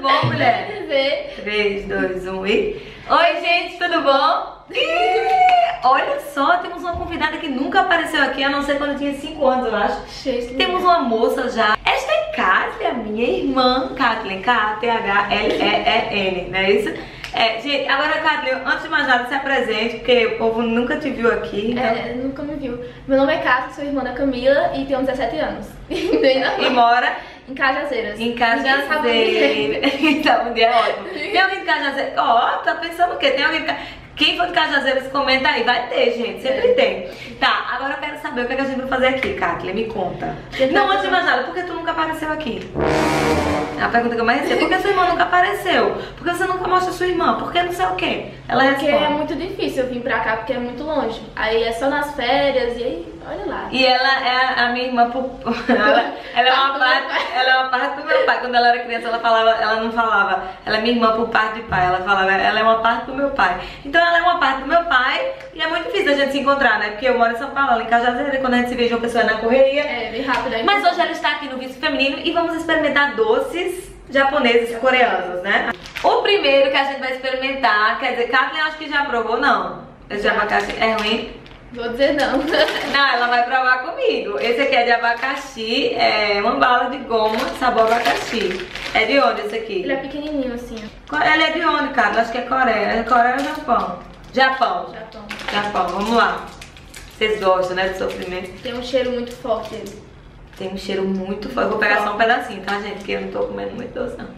tudo bom, mulher? 3, 2, 1 e... Oi, gente, tudo bom? Olha só, temos uma convidada que nunca apareceu aqui, a não ser quando eu tinha 5 anos, eu acho. Temos uma moça já. Esta é Kathleen, a minha irmã. Kathleen, K-A-T-H-L-E-E-N, não é isso? Gente, agora, Kathleen, antes de mais nada, se apresente, porque o povo nunca te viu aqui. Então... nunca me viu. Meu nome é Kathleen, sou irmã da Camila e tenho 17 anos. E mora? Em Cajazeiras. Em Cajazeiras. Então, um dia é ótimo. Tem alguém de Cajazeiras? Ó, tá pensando o quê? Tem alguém de Quem for de Cajazeiras, comenta aí. Vai ter, gente. Sempre tem. Tá, agora eu quero saber o que a gente vai fazer aqui, Kathleen. Me conta. Não, antes de mais nada, por que tu nunca apareceu aqui? É a pergunta que eu mais recebo. Por que sua irmã nunca apareceu? Por que você nunca mostra sua irmã? Por que não sei o quê? Ela porque responde. É muito difícil eu vir pra cá, porque é muito longe. Aí é só nas férias e aí, olha lá. E ela é a minha irmã, ela é uma parte do meu pai. Quando ela era criança, ela não falava, ela é minha irmã por parte de pai. Ela falava, ela é uma parte do meu pai. Então ela é uma parte do meu pai e é muito difícil a gente se encontrar, né? Porque eu moro em São Paulo, ela em Cajazeiras, quando a gente se vê, uma pessoa na correria. É, bem rápido aí. Mas hoje ela está aqui no Vício Feminino e vamos experimentar doces japoneses, coreanos, né? O primeiro que a gente vai experimentar, quer dizer, Kathleen acho que já provou, não. Esse de abacaxi é ruim? Vou dizer não. Não, ela vai provar comigo. Esse aqui é de abacaxi, é uma bala de goma, sabor abacaxi. É de onde esse aqui? Ele é pequenininho assim, ó. Ele é de onde, cara? Acho que é Coreia. É Coreia ou Japão? Japão. Vamos lá. Vocês gostam, né, de sofrimento? Tem um cheiro muito forte ele. Tem um cheiro muito forte. Vou pegar só um pedacinho, tá, gente? Porque eu não tô comendo muito doce, não.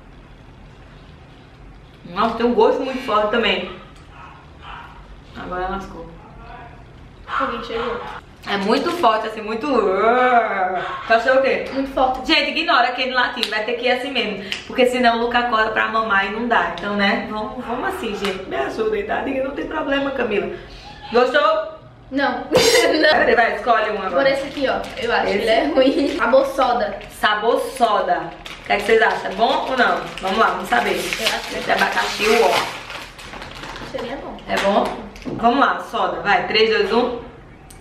Nossa, tem um gosto muito forte também. Agora lascou. Alguém chegou. É muito forte, assim, muito... Tu achou o quê? Muito forte. Gente, ignora aquele latim, vai ter que ir assim mesmo. Porque senão o Luca acorda pra mamar e não dá. Então, né, vamos assim, gente. Me ajudem, tá? Não tem problema, Camila. Gostou? Não. Não. Vai, escolhe um agora. Por esse aqui, ó. Eu acho que ele é ruim. Sabor soda. Sabor soda. O que é que vocês acham? É bom ou não? Vamos lá, vamos saber. Eu acho que esse abacaxi, ó. O cheirinho é bom. É bom? Vamos lá, soda. Vai, 3, 2, 1.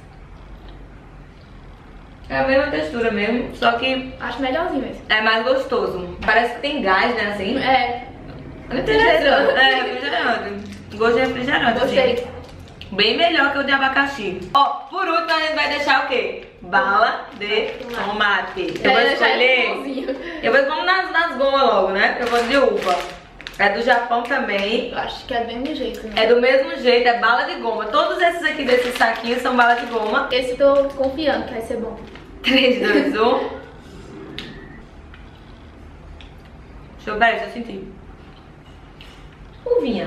É a mesma textura mesmo, só que... Acho melhorzinho esse. É mais gostoso. Parece que tem gás, né, assim? É. Refrigerante. É, refrigerante. Gosto de refrigerante. Gostei. Assim. Bem melhor que o de abacaxi. Ó, por último a gente vai deixar o quê? Bala de tomate. Eu vou escolher... Vamos nas gomas logo, né? Eu vou de uva. É do Japão também. Eu acho que é do mesmo jeito, né? É do mesmo jeito, é bala de goma. Todos esses aqui desses saquinhos são bala de goma. Esse tô confiando que vai ser bom. 3, 2, 1. Deixa eu ver, deixa eu sentir. Uvinha.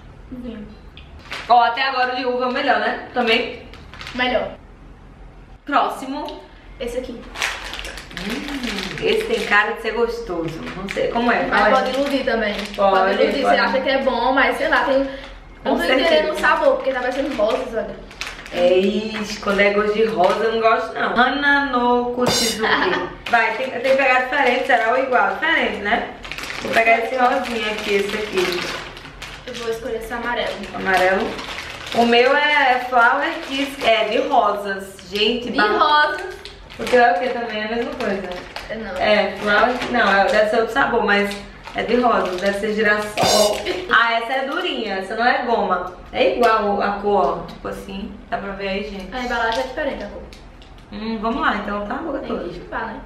Ó, até agora o de uva é o melhor, né? Também. Melhor. Próximo. Esse aqui. Esse tem cara de ser gostoso. Não sei como é. Mas pode iludir também. Pode iludir. Você acha que é bom, mas sei lá, tem... Não tô entendendo o sabor, porque tá parecendo rosas, olha. Quando é gosto de rosa eu não gosto não. Hana no Kuchizuki. Vai, tem que pegar diferente, será ou igual? Diferente, né? Vou pegar esse rosinha aqui, esse aqui. Eu vou escolher esse amarelo. Amarelo. O meu é Flower Kiss, é de rosas. Gente, de rosas. Porque é o que também? É a mesma coisa. Não. É, Flower Kiss, não, deve ser outro sabor, mas é de rosas, deve ser girassol. Essa é durinha, essa não é goma. É igual a cor, ó, tipo assim. Dá pra ver aí, gente. A embalagem é diferente a cor. Vamos lá, então tá a boca toda. Tem que chupar, né?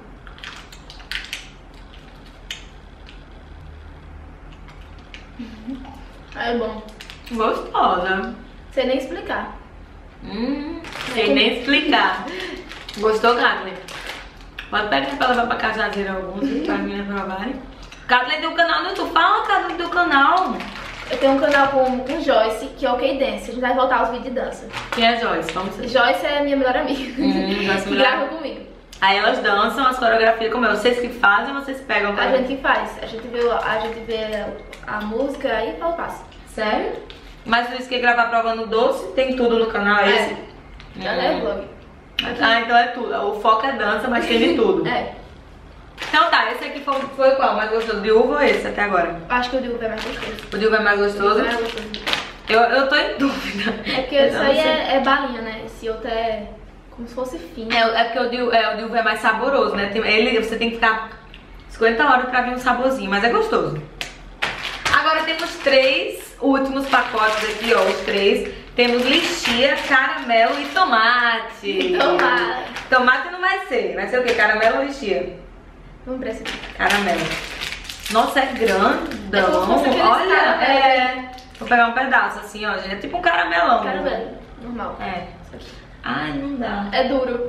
É bom. Gostosa. Sem nem explicar. Sem nem explicar. Gostou, Kathleen? Pode pegar pra levar pra Cajazeira alguns, pra mim provarem. Kathleen tem um canal no YouTube. Fala, Kathleen, do canal. Eu tenho um canal com Joyce, que é o K-Dance. A gente vai voltar aos vídeos de dança. Quem é Joyce? Vamos ver. Joyce é minha melhor amiga. Que grava comigo. Aí elas dançam as coreografias como é. Vocês que fazem ou vocês pegam? A gente que faz. A gente vê a música e fala o passo. Sério? Mas se você quer gravar provando doce, tem tudo no canal, é esse? Ela é vlog. Ah, então é tudo. O foco é dança, mas tem de tudo. Então tá, esse aqui foi qual? Mais gostoso? De uva ou esse até agora? Acho que o de uva é mais gostoso. O de uva é mais gostoso? Eu tô em dúvida. É porque isso aí é balinha, né? Esse outro é como se fosse fino. É porque o de uva é mais saboroso, né? Você tem que ficar 50 horas pra vir um saborzinho, mas é gostoso. Agora temos 3 últimos pacotes aqui, ó, os 3. Temos lixia, caramelo e tomate. Tomate não vai ser. Vai ser o quê? Caramelo ou lixia? Vamos pra esse aqui. Caramelo. Nossa, é grandão. Olha, vou pegar um pedaço assim, ó, gente. É tipo um caramelão. Caramelo, normal. É. Ai, não dá. É duro.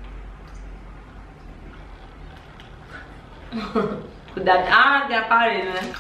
Cuidado. Ah, tem aparelho, né?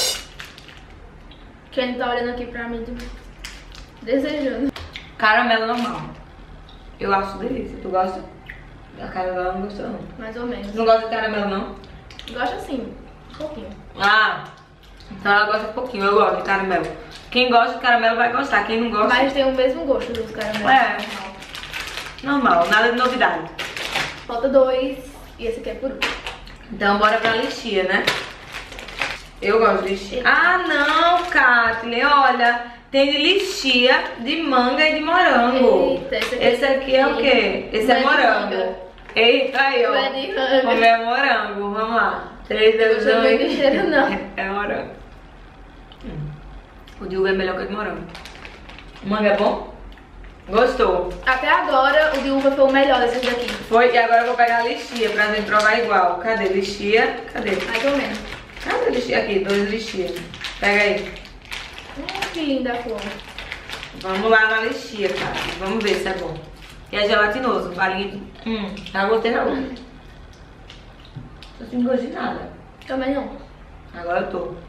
Quem tá olhando aqui pra mim, desejando. Caramelo normal. Eu acho delícia. Tu gosta? A caramelo não gostou, não. Mais ou menos. Não gosta de caramelo, não? Gosto assim, um pouquinho. Ah, então ela gosta um pouquinho. Eu gosto de caramelo. Quem gosta de caramelo vai gostar. Quem não gosta... Mas tem o mesmo gosto dos caramelos. É. Normal, nada de novidade. Falta 2 e esse aqui é por último. Então bora pra lixia, né? Eu gosto de lixia. Ah, não, Kathleen, olha. Tem de lixia, de manga e de morango. Eita, esse aqui é o quê? Esse é morango. Eita, aí, ó. É de manga. O meu é morango. Vamos lá. 3, 2, 1. Eu não de cheiro, não. É morango. O de uva é melhor que o de morango. O manga é bom? Gostou? Até agora o de uva foi o melhor desses daqui. Foi, e agora eu vou pegar a lixia pra gente provar igual. Cadê lixia? Cadê? Mais ou menos. Cadê a lixia? Aqui, 2 lixias. Pega aí. Que linda a flor. Vamos lá na lixia, cara. Vamos ver se é bom. E é gelatinoso, balinha de... já botei na boca. Tô sem gosto de nada. Também não. Agora eu tô.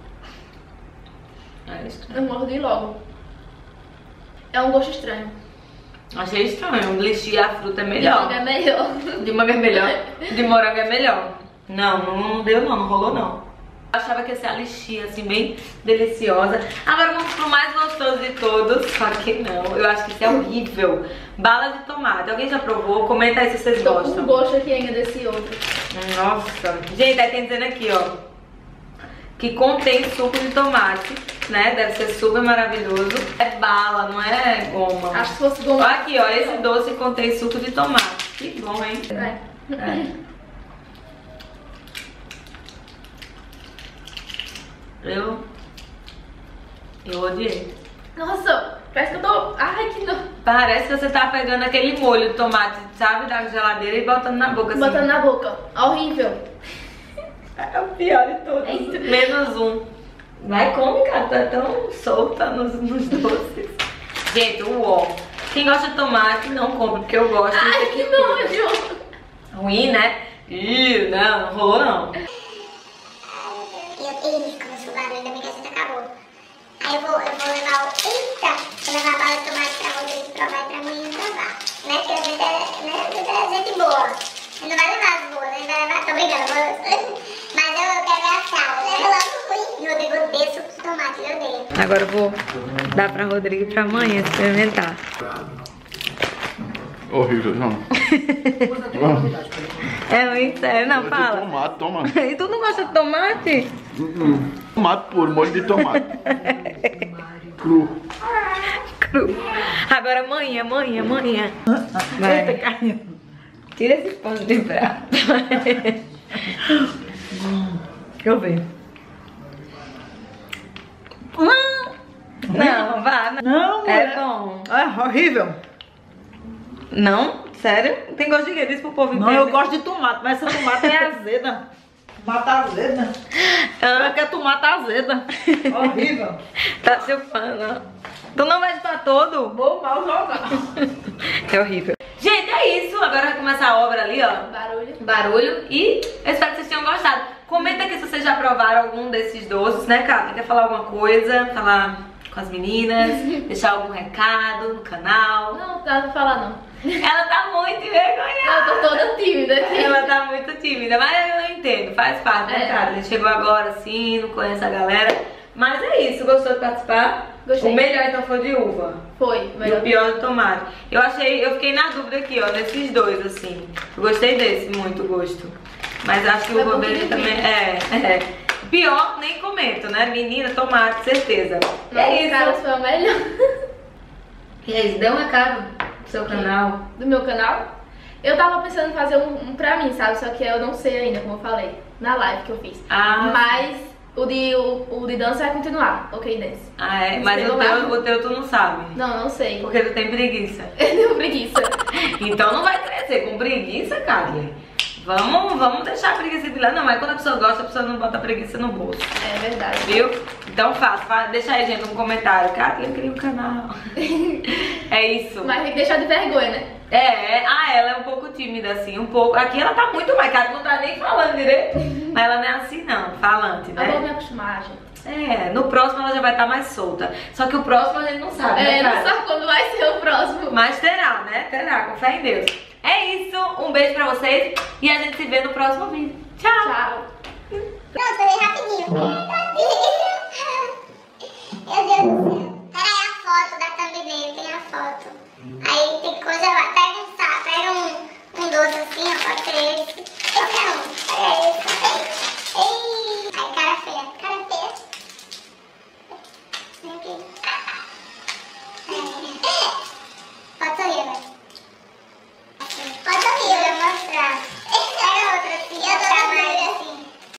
É isso. Eu mordi logo. É um gosto estranho. Achei estranho. Lixia, a fruta é melhor. De manga é melhor. De manga é melhor. De morango é melhor. Não deu não rolou não. Eu achava que ia ser a lixia, assim, bem deliciosa. Agora vamos pro mais gostoso de todos. Só que não, eu acho que isso é horrível. Bala de tomate. Alguém já provou? Comenta aí se vocês Tô gostam. com gosto aqui ainda desse outro. Nossa. Gente, aí tem dizendo aqui, ó, que contém suco de tomate, né? Deve ser super maravilhoso. É bala, não é goma. Acho que se fosse goma. Aqui, ó, esse doce contém suco de tomate. Que bom, hein? É. Eu odiei. Nossa, parece que eu tô... Ai, que não. Parece que você tá pegando aquele molho de tomate, sabe, da geladeira e botando na boca assim. Botando na boca. Horrível. É o pior de todos. Menos um. Vai, come, cara. Tá tão solta nos doces. Gente, uó. Quem gosta de tomate, não compra, porque eu gosto. Ai, que nojo. Ruim, né? Ih, não rolou não. Começou o barulho, ainda bem que a gente acabou. Aí eu vou levar o... Eita! Vou levar a bala de tomate pra Rodrigo provar e pra mãe provar. Né? Porque a gente é gente boa. Ele não vai levar as boas, ele vai levar... Tô brincando, mas eu quero ver a sal. Leva logo o ruim. Rodrigo odeia suco de tomate, ele odeia. Agora eu vou dar pra Rodrigo e pra mãe experimentar. Horrível, não. É ruim, sério, não, fala. Tomate, toma. E tu não gosta de tomate? Tomate puro, molho de tomate. Cru. Cru. Agora manhã. Vai. Eita, carne. Tira esse pano de prato. Deixa eu ver. Não, vá. Não, é bom. É horrível. Não? Sério? Tem gosto de quê? Diz pro povo Não, eu gosto de tomate, mas essa tomate é azeda. Tomate azeda. Ela quer tomate azeda. Horrível. Tá chupando. Tu não vai chupar todo? Vou mal jogar. É horrível. Gente, é isso. Agora vai começar a obra ali, ó. Barulho. E eu espero que vocês tenham gostado. Comenta aqui se vocês já provaram algum desses doces, né, Kata? Quer falar alguma coisa? Falar com as meninas? Deixar algum recado no canal? Não, não falar não. Ela tá muito envergonhada. Eu tô toda tímida aqui. Ela tá muito tímida, mas eu entendo, faz parte, né, cara? A gente chegou agora assim, não conhece a galera. Mas é isso, gostou de participar? Gostei. O melhor então foi de uva. Foi, E o pior de tomate. Eu fiquei na dúvida aqui, ó, nesses dois, assim. Eu gostei desse, muito gosto. Mas acho que o uva verde também. É. Pior, nem comento, né? Menina, tomate, certeza. Não, é isso. Cara, foi o melhor. E é isso, dê um recado pro seu canal. Do meu canal? Eu tava pensando em fazer um pra mim, sabe? Só que eu não sei ainda, como eu falei. na live que eu fiz. Mas o de dança vai continuar, ok, dance. Mas o teu tu não sabe. Não sei. Porque tu tem preguiça. Eu tenho preguiça. Então não vai crescer com preguiça, Carly. Vamos deixar a preguiça de lado. Não, mas quando a pessoa gosta, a pessoa não bota a preguiça no bolso. É verdade. Viu? Então deixa aí, gente, um comentário. Carly, eu queria um canal. É isso. Mas tem que deixar de vergonha, né? Ela é um pouco tímida, assim, um pouco. Aqui ela tá muito mais, Carly não tá nem falando direito. Mas ela não é assim, não, falante, né? Eu vou me acostumar, gente. No próximo ela já vai estar mais solta. Só que o próximo a gente não sabe, né, não sabe quando vai ser o próximo. Mas terá, né? Terá, com fé em Deus. É isso, um beijo pra vocês e a gente se vê no próximo vídeo. Tchau! Tchau! Pronto, falei rapidinho. Meu Deus do céu. Peraí, a foto da thumbnail, tem a foto. Aí tem que congelar. Pega um doce assim, ó, pode ser esse. Esse é um. Pega esse. Ei! Aí, cara feia. Cara feia. Vem aqui.